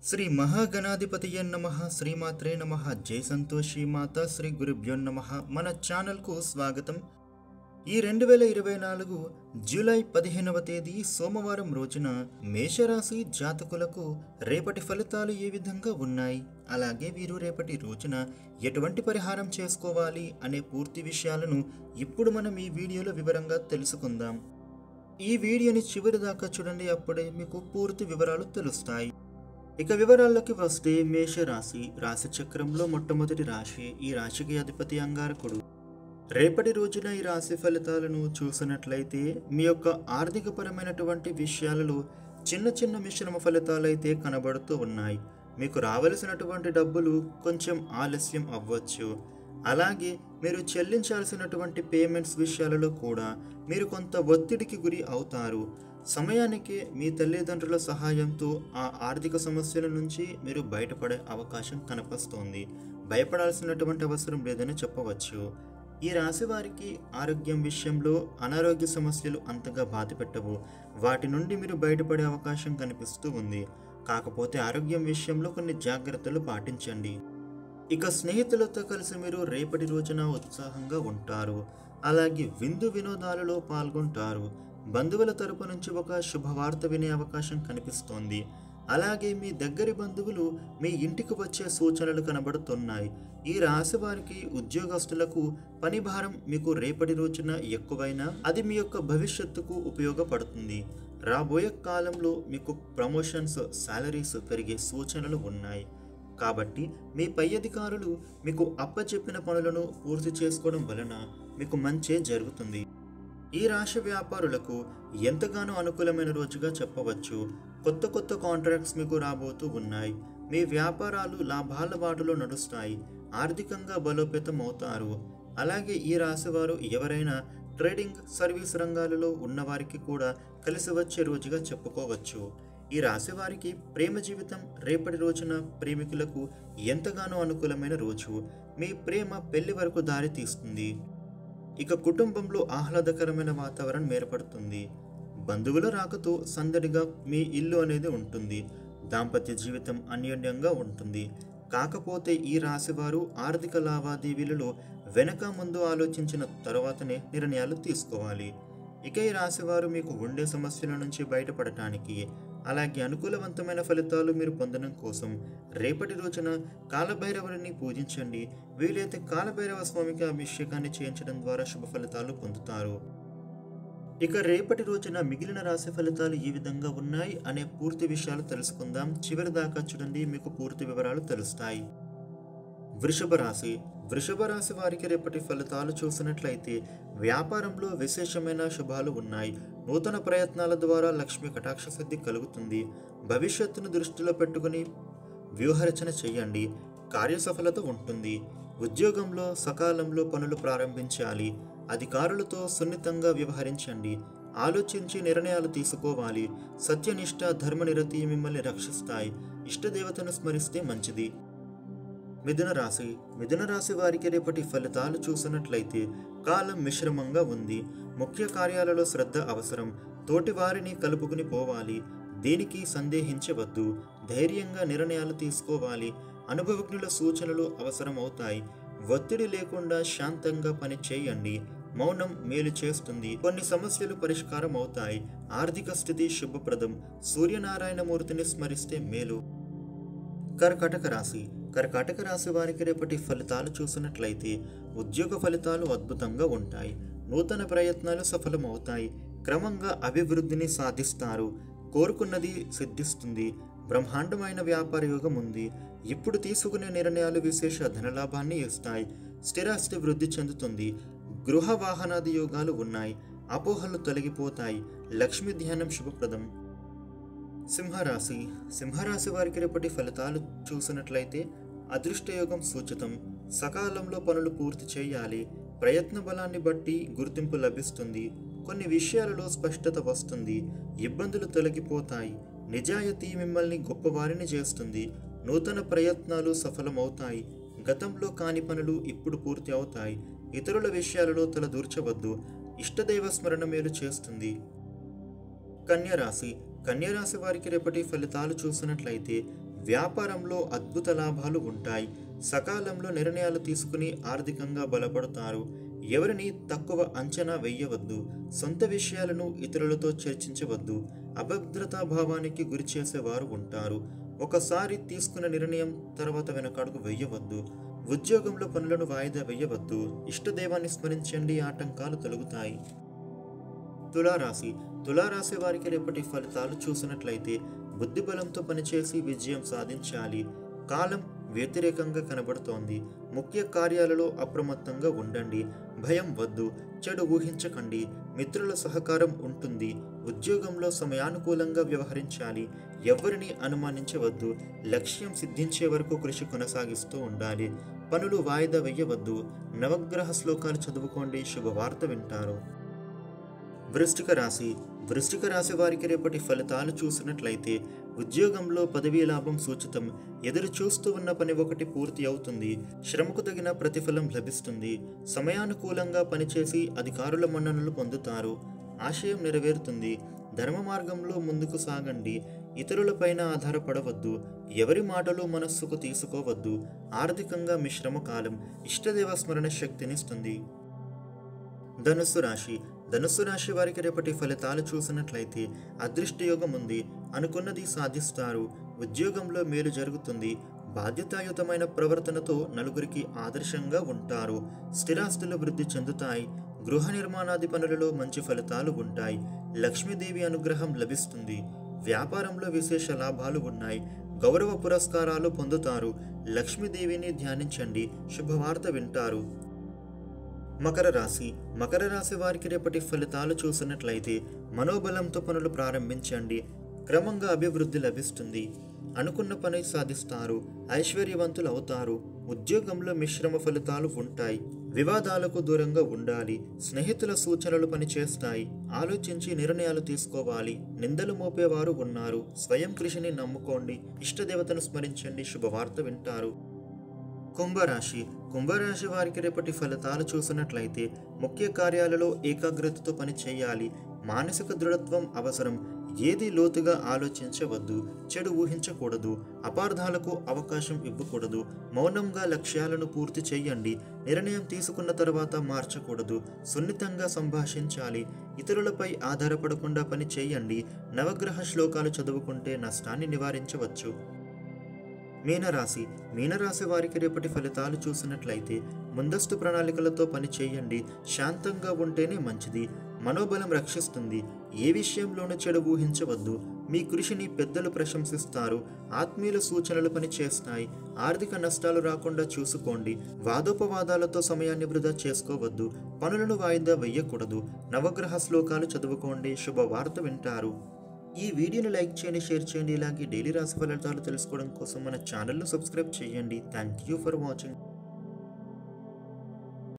శ్రీ మహాగణాధిపతియే నమః శ్రీమాత్రే నమః జై సంతోషి మాత శ్రీ గురుభ్యో నమః మన ఛానల్కు స్వాగతం. ఈ 2024 జూలై 15వ తేదీ సోమవారం రోజున మేషరాశి జాతకులకు రేపటి ఫలితాలు ఏ విధంగా ఉన్నాయి, అలాగే వీరు రేపటి రోజున ఎటువంటి పరిహారం చేసుకోవాలి అనే పూర్తి విషయాలను ఇప్పుడు మనం ఈ వీడియోలో వివరంగా తెలుసుకుందాం. ఈ వీడియోని చివరి దాకా చూడండి, అప్పుడే మీకు పూర్తి వివరాలు తెలుస్తాయి. ఇక వివరాల్లోకి వస్తే మేషరాశి రాశి చక్రంలో మొట్టమొదటి రాశి. ఈ రాశికి అధిపతి అంగారకుడు. రేపటి రోజున ఈ రాశి ఫలితాలను చూసినట్లయితే మీ యొక్క ఆర్థికపరమైనటువంటి విషయాలలో చిన్న చిన్న మిశ్రమ ఫలితాలు అయితే కనబడుతూ ఉన్నాయి. మీకు రావలసినటువంటి డబ్బులు కొంచెం ఆలస్యం అవ్వచ్చు. అలాగే మీరు చెల్లించాల్సినటువంటి పేమెంట్స్ విషయాలలో కూడా మీరు కొంత ఒత్తిడికి గురి అవుతారు. సమయానికి మీ తల్లిదండ్రుల సహాయంతో ఆ ఆర్థిక సమస్యల నుంచి మీరు బయటపడే అవకాశం కనిపిస్తోంది. భయపడాల్సినటువంటి అవసరం లేదని చెప్పవచ్చు. ఈ రాశి వారికి ఆరోగ్యం విషయంలో అనారోగ్య సమస్యలు అంతగా బాధపెట్టవు. వాటి నుండి మీరు బయటపడే అవకాశం కనిపిస్తూ ఉంది. కాకపోతే ఆరోగ్యం విషయంలో కొన్ని జాగ్రత్తలు పాటించండి. ఇక స్నేహితులతో కలిసి మీరు రేపటి రోజున ఉత్సాహంగా ఉంటారు. అలాగే విందు వినోదాలలో పాల్గొంటారు. బంధువుల తరపు నుంచి ఒక శుభవార్త వినే అవకాశం కనిపిస్తోంది. అలాగే మీ దగ్గరి బంధువులు మీ ఇంటికి వచ్చే సూచనలు కనబడుతున్నాయి. ఈ రాశి వారికి ఉద్యోగస్తులకు పని భారం మీకు రేపటి రోజున ఎక్కువైనా అది మీ యొక్క భవిష్యత్తుకు ఉపయోగపడుతుంది. రాబోయే కాలంలో మీకు ప్రమోషన్స్, శాలరీస్ పెరిగే సూచనలు ఉన్నాయి. కాబట్టి మీ పై అధికారులు మీకు అప్పచెప్పిన పనులను పూర్తి చేసుకోవడం వలన మీకు మంచే జరుగుతుంది. ఈ రాశి వ్యాపారులకు ఎంతగానో అనుకూలమైన రోజుగా చెప్పవచ్చు. కొత్త కొత్త కాంట్రాక్ట్స్ మీకు రాబోతూ ఉన్నాయి. మీ వ్యాపారాలు లాభాల బాటలో నడుస్తాయి. ఆర్థికంగా బలోపేతం అవుతారు. అలాగే ఈ రాశి వారు ఎవరైనా ట్రేడింగ్, సర్వీస్ రంగాలలో ఉన్నవారికి కూడా కలిసి వచ్చే రోజుగా చెప్పుకోవచ్చు. ఈ రాశి వారికి ప్రేమ జీవితం రేపటి రోజున ప్రేమికులకు ఎంతగానో అనుకూలమైన రోజు. మీ ప్రేమ పెళ్లి వరకు దారి తీస్తుంది. ఇక కుటుంబంలో ఆహ్లాదకరమైన వాతావరణం ఏర్పడుతుంది. బంధువుల రాకతో సందడిగా మీ ఇల్లు అనేది ఉంటుంది. దాంపత్య జీవితం అన్యోన్యంగా ఉంటుంది. కాకపోతే ఈ రాశివారు ఆర్థిక లావాదేవీలలో వెనక ముందు ఆలోచించిన తర్వాతనే నిర్ణయాలు తీసుకోవాలి. ఇక ఈ రాశివారు మీకు ఉండే సమస్యల నుంచి బయటపడటానికి, అలాగే అనుకూలవంతమైన ఫలితాలు మీరు పొందడం కోసం రేపటి రోజున కాలభైరవుని పూజించండి. వీలైతే కాలభైరవ స్వామికి అభిషేకాన్ని చేయించడం ద్వారా శుభ ఫలితాలు పొందుతారు. ఇక రేపటి రోజున మిగిలిన రాశి ఫలితాలు ఈ విధంగా ఉన్నాయి అనే పూర్తి విషయాలు తెలుసుకుందాం. చివరి దాకా చూడండి, మీకు పూర్తి వివరాలు తెలుస్తాయి. వృషభ రాశి. వృషభ రాశి వారికి రేపటి ఫలితాలు చూసినట్లయితే వ్యాపారంలో విశేషమైన శుభాలు ఉన్నాయి. నూతన ప్రయత్నాల ద్వారా లక్ష్మి కటాక్ష సిద్ధి కలుగుతుంది. భవిష్యత్తును దృష్టిలో పెట్టుకుని వ్యూహరచన చేయండి. కార్యసఫలత ఉంటుంది. ఉద్యోగంలో సకాలంలో పనులు ప్రారంభించాలి. అధికారులతో సున్నితంగా వ్యవహరించండి. ఆలోచించి నిర్ణయాలు తీసుకోవాలి. సత్యనిష్ట, ధర్మనిరతి మిమ్మల్ని రక్షిస్తాయి. ఇష్టదేవతను స్మరిస్తే మంచిది. మిథున రాశి. మిథున రాశి వారికి రేపటి ఫలితాలు చూసినట్లయితే కాలం మిశ్రమంగా ఉంది. ముఖ్య కార్యాలలో శ్రద్ధ అవసరం. తోటి వారిని కలుపుకుని పోవాలి. దేనికి సందేహించవద్దు. ధైర్యంగా నిర్ణయాలు తీసుకోవాలి. అనుభవజ్ఞుల సూచనలు అవసరమవుతాయి. ఒత్తిడి లేకుండా శాంతంగా పని చేయండి. మౌనం మేలు చేస్తుంది. కొన్ని సమస్యలు పరిష్కారం అవుతాయి. ఆర్థిక స్థితి శుభప్రదం. సూర్యనారాయణ మూర్తిని స్మరిస్తే మేలు. కర్కాటక రాశి. కర్కాటక రాశి వారికి రేపటి ఫలితాలు చూసినట్లయితే ఉద్యోగ ఫలితాలు అద్భుతంగా ఉంటాయి. నూతన ప్రయత్నాలు సఫలమవుతాయి. క్రమంగా అభివృద్ధిని సాధిస్తారు. కోరుకున్నది సిద్ధిస్తుంది. బ్రహ్మాండమైన వ్యాపార యోగం ఉంది. ఇప్పుడు తీసుకునే నిర్ణయాలు విశేష ధనలాభాన్ని ఇస్తాయి. స్థిరాస్తి వృద్ధి చెందుతుంది. గృహ వాహనాది యోగాలు ఉన్నాయి. అపోహలు తొలగిపోతాయి. లక్ష్మీ ధ్యానం శుభప్రదం. సింహరాశి. సింహరాశి వారికి రేపటి ఫలితాలు చూసినట్లయితే అదృష్టయోగం సూచితం. సకాలంలో పనులు పూర్తి చేయాలి. ప్రయత్న బలాన్ని బట్టి గుర్తింపు లభిస్తుంది. కొన్ని విషయాలలో స్పష్టత వస్తుంది. ఇబ్బందులు తొలగిపోతాయి. నిజాయితీ మిమ్మల్ని గొప్పవారిని చేస్తుంది. నూతన ప్రయత్నాలు సఫలమవుతాయి. గతంలో కాని పనులు ఇప్పుడు పూర్తి అవుతాయి. ఇతరుల విషయాలలో తల దూర్చవద్దు. ఇష్టదైవ స్మరణ మేలు చేస్తుంది. కన్యరాశి. కన్యరాశి వారికి రేపటి ఫలితాలు చూసినట్లయితే వ్యాపారంలో అద్భుత లాభాలు ఉంటాయి. సకాలంలో నిర్ణయాలు తీసుకుని ఆర్థికంగా బలపడతారు. ఎవరిని తక్కువ అంచనా వేయవద్దు. సొంత విషయాలను ఇతరులతో చర్చించవద్దు. అభద్రతా భావానికి గురి చేసేవారు ఉంటారు. ఒకసారి తీసుకున్న నిర్ణయం తర్వాత వెనకడుగు వేయవద్దు. ఉద్యోగంలో పనులను వాయిదా వేయవద్దు. ఇష్టదైవాన్ని స్మరించండి, ఆటంకాలు తొలగుతాయి. తులారాశి. తులారాశి వారికి రేపటి ఫలితాలు చూసినట్లయితే బుద్ధిబలంతో పనిచేసి విజయం సాధించాలి. కాలం వ్యతిరేకంగా కనబడుతోంది. ముఖ్య కార్యాలలో అప్రమత్తంగా ఉండండి. భయం వద్దు. చెడు ఊహించకండి. మిత్రుల సహకారం ఉంటుంది. ఉద్యోగంలో సమయానుకూలంగా వ్యవహరించాలి. ఎవరిని అనుమానించవద్దు. లక్ష్యం సిద్ధించే వరకు కృషి కొనసాగిస్తూ ఉండాలి. పనులు వాయిదా వేయవద్దు. నవగ్రహ శ్లోకాలు చదువుకోండి. శుభవార్త వింటారు. వృశ్చిక రాశి. వృశ్చిక రాశి వారికి రేపటి ఫలితాలు చూసినట్లయితే ఉద్యోగంలో పదవీ లాభం సూచితం. ఎదురు చూస్తూ ఉన్న పని ఒకటి పూర్తి అవుతుంది. శ్రమకు తగిన ప్రతిఫలం లభిస్తుంది. సమయానుకూలంగా పనిచేసి అధికారుల మన్ననలు పొందుతారు. ఆశయం నెరవేరుతుంది. ధర్మ మార్గంలో ముందుకు సాగండి. ఇతరులపైన ఆధారపడవద్దు. ఎవరి మాటలు మనస్సుకు తీసుకోవద్దు. ఆర్థికంగా మిశ్రమ కాలం. ఇష్టదేవ స్మరణ శక్తినిస్తుంది. ధనుస్సు రాశి. ధనుస్సు రాశి వారికి రేపటి ఫలితాలు చూసినట్లయితే అదృష్టయోగం ఉంది. అనుకున్నది సాధిస్తారు. ఉద్యోగంలో మేలు జరుగుతుంది. బాధ్యతాయుతమైన ప్రవర్తనతో నలుగురికి ఆదర్శంగా ఉంటారు. స్థిరాస్తులు వృద్ధి చెందుతాయి. గృహ నిర్మాణాది పనులలో మంచి ఫలితాలు ఉంటాయి. లక్ష్మీదేవి అనుగ్రహం లభిస్తుంది. వ్యాపారంలో విశేష లాభాలు ఉన్నాయి. గౌరవ పురస్కారాలు పొందుతారు. లక్ష్మీదేవిని ధ్యానించండి. శుభవార్త వింటారు. మకర రాశి. మకర రాశి వారికి రేపటి ఫలితాలు చూసినట్లయితే మనోబలంతో పనులు ప్రారంభించండి. క్రమంగా అభివృద్ధి లభిస్తుంది. అనుకున్న పని సాధిస్తారు. ఐశ్వర్యవంతులు అవుతారు. ఉద్యోగంలో మిశ్రమ ఫలితాలు ఉంటాయి. వివాదాలకు దూరంగా ఉండాలి. స్నేహితుల సూచనలు పనిచేస్తాయి. ఆలోచించి నిర్ణయాలు తీసుకోవాలి. నిందలు మోపేవారు ఉన్నారు. స్వయం కృషిని నమ్ముకోండి. ఇష్టదేవతను స్మరించండి. శుభవార్త వింటారు. కుంభరాశి. కుంభరాశి వారికి రేపటి ఫలితాలు చూసినట్లయితే ముఖ్య కార్యాలలో ఏకాగ్రతతో పని చేయాలి. మానసిక దృఢత్వం అవసరం. ఏది లోతుగా ఆలోచించవద్దు. చెడు ఊహించకూడదు. అపార్థాలకు అవకాశం ఇవ్వకూడదు. మౌనంగా లక్ష్యాలను పూర్తి చేయండి. నిర్ణయం తీసుకున్న తర్వాత మార్చకూడదు. సున్నితంగా సంభాషించాలి. ఇతరులపై ఆధారపడకుండా పని చేయండి. నవగ్రహ శ్లోకాలు చదువుకుంటే నష్టాన్ని నివారించవచ్చు. మీనరాశి. మీనరాశి వారికి రేపటి ఫలితాలు చూసినట్లయితే ముందస్తు ప్రణాళికలతో పని చేయండి. శాంతంగా ఉంటేనే మంచిది. మనోబలం రక్షిస్తుంది. ఏ విషయంలోనూ చెడు ఊహించవద్దు. మీ కృషిని పెద్దలు ప్రశంసిస్తారు. ఆత్మీయుల సూచనలు పనిచేస్తాయి. ఆర్థిక నష్టాలు రాకుండా చూసుకోండి. వాదోపవాదాలతో సమయాన్ని వృధా చేసుకోవద్దు. పనులను వాయిదా వేయకూడదు. నవగ్రహ శ్లోకాలు చదువుకోండి. శుభవార్త వింటారు. ఈ వీడియోని లైక్ చేయండి, షేర్ చేయండి. ఇలాగే డైలీ రాశి ఫలితాలు తెలుసుకోవడం కోసం మన ఛానల్ను సబ్స్క్రైబ్ చేయండి. Thank you for watching.